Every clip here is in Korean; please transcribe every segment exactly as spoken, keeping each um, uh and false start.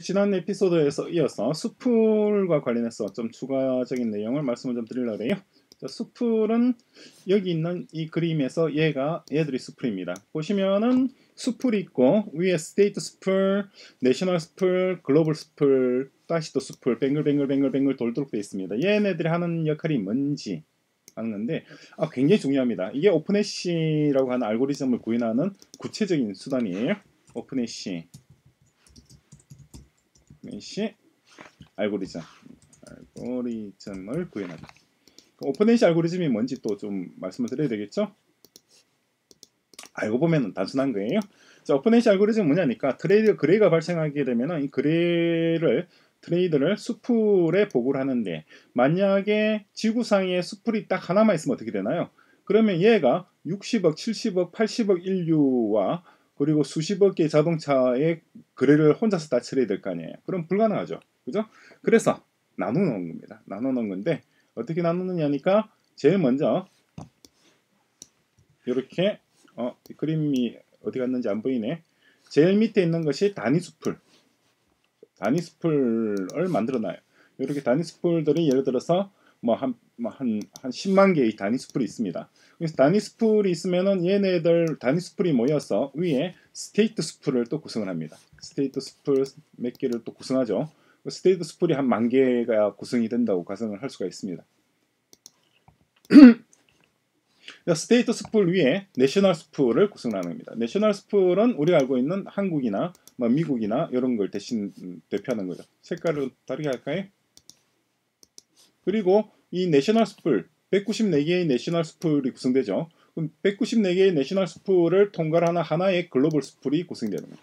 지난 에피소드에서 이어서 수풀과 관련해서 좀 추가적인 내용을 말씀을 좀 드리려고 해요. 자, 수풀은 여기 있는 이 그림에서 얘가 얘들이 수풀입니다. 보시면은 수풀이 있고 위에 스테이트 수풀, 내셔널 수풀, 글로벌 수풀, 다시 또 수풀, 뱅글뱅글뱅글뱅글 돌도록 되어 있습니다. 얘네들이 하는 역할이 뭔지 하는 건데 아, 굉장히 중요합니다. 이게 오픈해시라고 하는 알고리즘을 구현하는 구체적인 수단이에요. 오픈해시 오픈해시 알고리즘 알고리즘을 구현하다. 오픈해시 알고리즘이 뭔지 또 좀 말씀을 드려야 되겠죠? 알고 보면 단순한 거예요. 자, 오픈해시 알고리즘은 뭐냐니까 트레이드 그레이가 발생하게 되면 이 그레이를 트레이드를 수풀에 보고를 하는데 만약에 지구상에 수풀이 딱 하나만 있으면 어떻게 되나요? 그러면 얘가 육십억, 칠십억, 팔십억 인류와 그리고 수십억 개의 자동차의 거래를 혼자서 다 처리해야 될 거 아니에요. 그럼 불가능하죠. 그죠? 그래서 나눠놓은 겁니다. 나눠놓은 건데 어떻게 나누느냐니까 제일 먼저 이렇게 어, 그림이 어디 갔는지 안 보이네. 제일 밑에 있는 것이 단위 수풀. 단위 수풀을 만들어놔요. 이렇게 단위 수풀들이 예를 들어서 뭐 한 뭐 한 한 십만 개의 단위 수풀이 있습니다. 그래서 단위 수풀이 있으면은 얘네들 단위 수풀이 모여서 위에 스테이트 수풀을 또 구성을 합니다. 스테이트 수풀 몇 개를 또 구성하죠. 스테이트 수풀이 한 만 개가 구성이 된다고 가정을 할 수가 있습니다. 스테이트 스풀 위에 내셔널 스풀을 구성하는 겁니다. 내셔널 스풀은 우리가 알고 있는 한국이나 뭐 미국이나 이런 걸 대신 대표하는 거죠. 색깔을 다르게 할까요? 그리고 이 내셔널 스풀 백구십사 개의 내셔널 스풀이 구성되죠. 그럼 백구십사 개의 내셔널 스풀을 통과하는 하나의 글로벌 스풀이 구성되는 겁니다.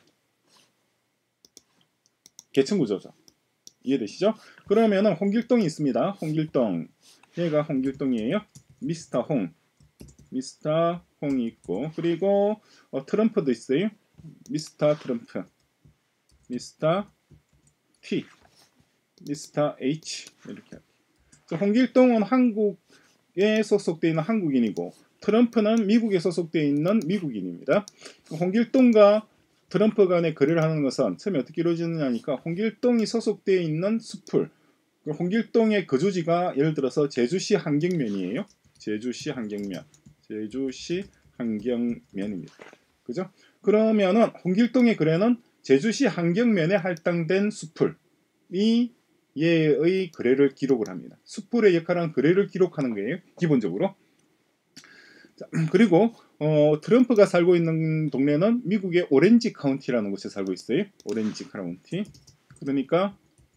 계층 구조죠. 이해되시죠? 그러면은 홍길동이 있습니다. 홍길동 얘가 홍길동이에요. 미스터 홍 미스터 홍이 있고 그리고 어, 트럼프도 있어요. 미스터 트럼프, 미스터 T, 미스터 H 이렇게. 홍길동은 한국에 소속되어 있는 한국인이고 트럼프는 미국에 소속되어 있는 미국인입니다. 홍길동과 트럼프 간의 거래를 하는 것은 처음에 어떻게 이루어지느냐니까 홍길동이 소속되어 있는 수풀, 홍길동의 거주지가 예를 들어서 제주시 한경면이에요. 제주시 한경면. 제주시 한경면입니다. 그죠? 그러면은 홍길동의 거래는 제주시 한경면에 할당된 수풀이 얘의 거래를 기록을 합니다. 수풀의 역할은 거래를 기록하는 거예요. 기본적으로. 자, 그리고 어, 트럼프가 살고 있는 동네는 미국의 오렌지 카운티라는 곳에 살고 있어요. 오렌지 카운티. 그러니까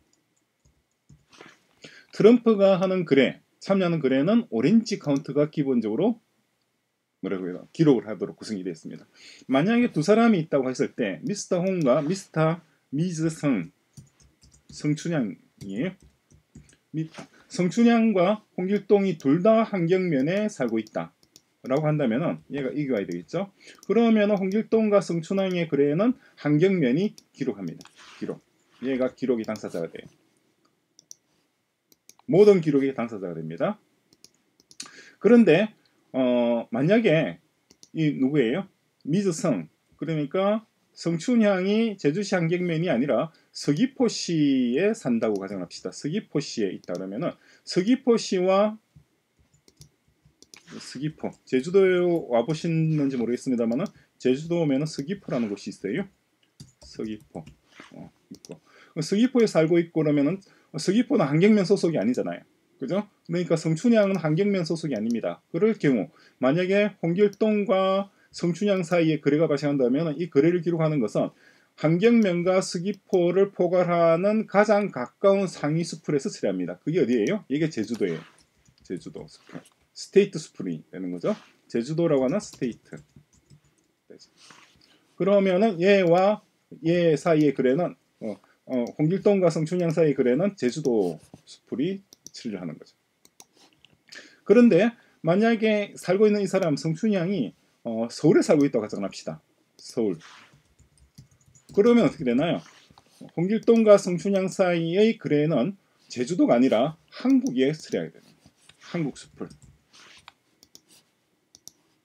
트럼프가 하는 거래, 참여하는 거래는 오렌지 카운티가 기본적으로 뭐라고 해요? 기록을 하도록 구성이 되어 있습니다. 만약에 두 사람이 있다고 했을 때 미스터 홍과 미스터 미즈 성 성춘향이에요. 성춘향과 홍길동이 둘 다 한경면에 살고 있다 라고 한다면은 얘가 이겨야 되겠죠. 그러면 홍길동과 성춘향의 거래는 한경면이 기록합니다. 기록. 얘가 기록이 당사자가 돼요. 모든 기록이 당사자가 됩니다. 그런데 어, 만약에 이 누구예요? 미즈성. 그러니까 성춘향이 제주시 한경면이 아니라 서귀포시에 산다고 가정합시다. 서귀포시에 있다 그러면은 서귀포시와 서귀포. 제주도에 와보셨는지 모르겠습니다만은 제주도 오면은 서귀포라는 곳이 있어요. 서귀포. 어, 있고. 서귀포에 살고 있고 그러면은 서귀포는 한경면 소속이 아니잖아요. 그죠? 그러니까 성춘향은 한경면 소속이 아닙니다. 그럴 경우 만약에 홍길동과 성춘향 사이에 거래가 발생한다면 이 거래를 기록하는 것은 한경면과 서귀포를 포괄하는 가장 가까운 상위 수풀에서 처리합니다. 그게 어디예요? 이게 제주도예요. 제주도 수풀. 스테이트 수풀이 되는 거죠. 제주도라고 하는 스테이트. 그러면은 얘와 얘 사이의 거래는 어, 어, 홍길동과 성춘향 사이의 거래는 제주도 수풀이 처리를 하는 거죠. 그런데 만약에 살고 있는 이 사람 성춘향이 어, 서울에 살고 있다고 가정합시다. 서울. 그러면 어떻게 되나요? 홍길동과 성춘향 사이의 거래는 제주도가 아니라 한국에 처리하게 됩니다. 한국 수풀.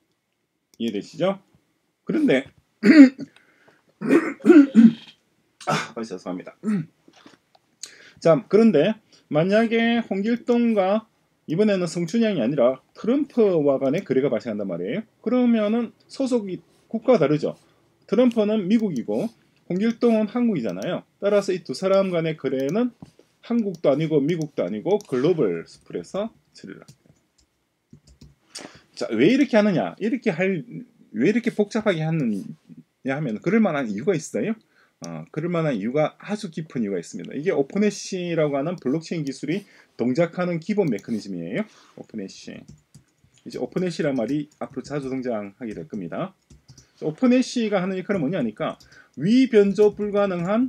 이해되시죠? 그런데 아, 죄송합니다. 자, 그런데 만약에 홍길동과 이번에는 성춘향이 아니라 트럼프와 간의 거래가 발생한단 말이에요. 그러면은 소속이 국가가 다르죠. 트럼프는 미국이고 홍길동은 한국이잖아요. 따라서 이 두 사람 간의 거래는 한국도 아니고 미국도 아니고 글로벌 스플에서 처리를 합니다. 자, 왜 이렇게 하느냐? 이렇게 할, 왜 이렇게 복잡하게 하느냐 하면 그럴 만한 이유가 있어요. 어, 그럴 만한 이유가 아주 깊은 이유가 있습니다. 이게 오픈해시라고 하는 블록체인 기술이 동작하는 기본 메커니즘이에요. 오픈해시. 이제 오픈해시란 말이 앞으로 자주 등장하게 될 겁니다. 오픈해시가 하는 역할은 뭐냐니까 위변조 불가능한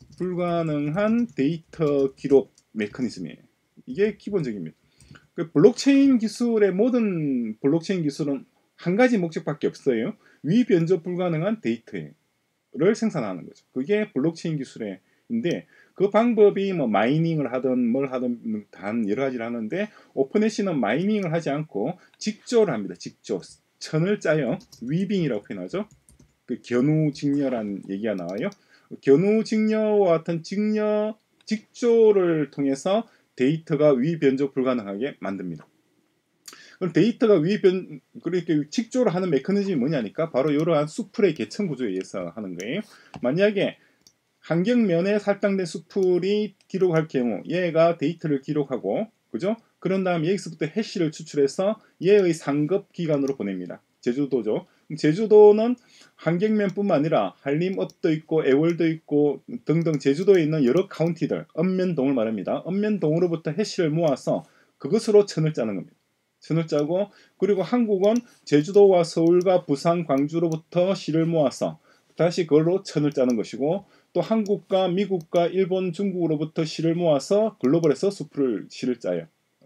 불가능한 데이터 기록 메커니즘이에요. 이게 기본적입니다. 그 블록체인 기술의 모든 블록체인 기술은 한 가지 목적밖에 없어요. 위변조 불가능한 데이터를 생산하는 거죠. 그게 블록체인 기술인데 그 방법이 뭐 마이닝을 하든 뭘 하든 단 여러 가지를 하는데 오픈해시는 마이닝을 하지 않고 직조를 합니다. 직조. 천을 짜요. 위빙이라고 표현하죠. 그 견우직녀란 얘기가 나와요. 견우직녀와 같은 직녀 직조를 통해서 데이터가 위변조 불가능하게 만듭니다. 그럼 데이터가 위변 그렇게 직조를 하는 메커니즘이 뭐냐니까 바로 이러한 수풀의 계층 구조에 의해서 하는 거예요. 만약에 환경면에 할당된 수풀이 기록할 경우 얘가 데이터를 기록하고 그죠? 그런 다음 여기서부터 해시를 추출해서 얘의 상급 기관으로 보냅니다. 제주도죠. 제주도는 환경면뿐만 아니라 한림읍도 있고 애월도 있고 등등 제주도에 있는 여러 카운티들 읍면동을 말합니다. 읍면동으로부터 해시를 모아서 그것으로 천을 짜는 겁니다. 천을 짜고 그리고 한국은 제주도와 서울과 부산, 광주로부터 시를 모아서 다시 그걸로 천을 짜는 것이고 또 한국과 미국과 일본, 중국으로부터 시를 모아서 글로벌에서 수풀을 시를 짜요.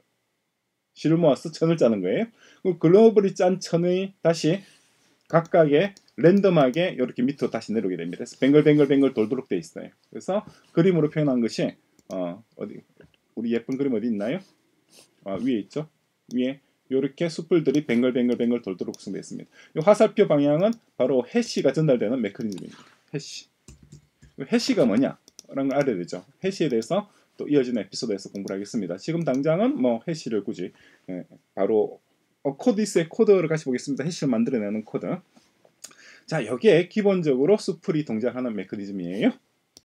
시를 모아서 천을 짜는 거예요. 그 글로벌이 짠 천이 다시 각각의 랜덤하게 이렇게 밑으로 다시 내려오게 됩니다. 그래서 뱅글뱅글뱅글 돌도록 돼 있어요. 그래서 그림으로 표현한 것이 어, 어디 우리 예쁜 그림 어디 있나요? 아, 위에 있죠. 위에 이렇게 숯불들이 뱅글뱅글뱅글 돌도록 구성되어 있습니다. 이 화살표 방향은 바로 해시가 전달되는 메커니즘입니다. 해시. 해시가 뭐냐? 라는 걸 알아야 되죠. 해시에 대해서 또 이어지는 에피소드에서 공부를 하겠습니다. 지금 당장은 뭐 해시를 굳이 예, 바로 어, 코디스의 코드를 같이 보겠습니다. 해시를 만들어내는 코드. 자, 여기에 기본적으로 수풀이 동작하는 메커니즘이에요.